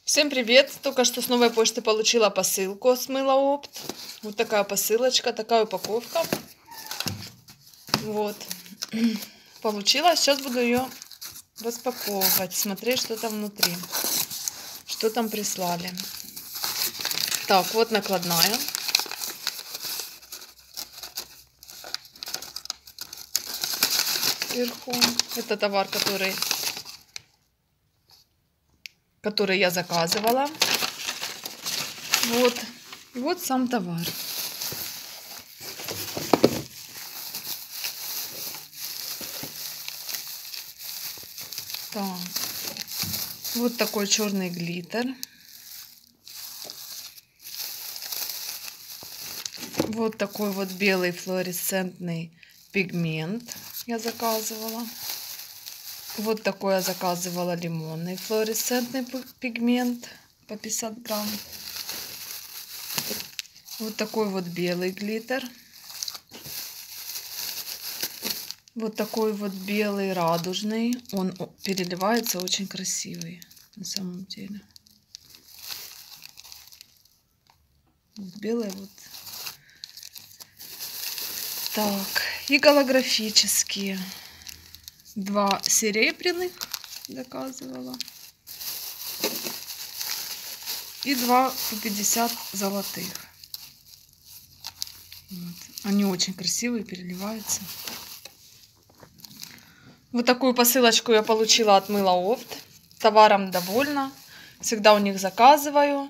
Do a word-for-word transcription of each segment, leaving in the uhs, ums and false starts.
Всем привет! Только что с новой почты получила посылку с мыла Опт. Вот такая посылочка, такая упаковка. Вот. Получила. Сейчас буду ее распаковывать, смотреть, что там внутри. Что там прислали. Так, вот накладная. Вверху. Это товар, который... который я заказывала. Вот. И вот сам товар. Так. Вот такой черный глиттер. Вот такой вот белый флуоресцентный пигмент я заказывала. Вот такой я заказывала лимонный флуоресцентный пигмент по пятьдесят грамм. Вот такой вот белый глиттер. Вот такой вот белый радужный. Он переливается, очень красивый на самом деле. Вот белый вот. Так, и голографические. Два серебряных заказывала. И два по пятьдесят золотых. Вот. Они очень красивые, переливаются. Вот такую посылочку я получила от мыла Опт. Товаром довольна. Всегда у них заказываю.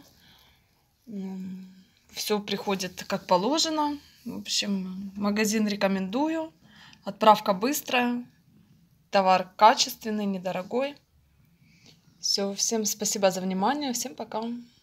Все приходит как положено. В общем, магазин рекомендую. Отправка быстрая. Товар качественный, недорогой. Все, всем спасибо за внимание. Всем пока.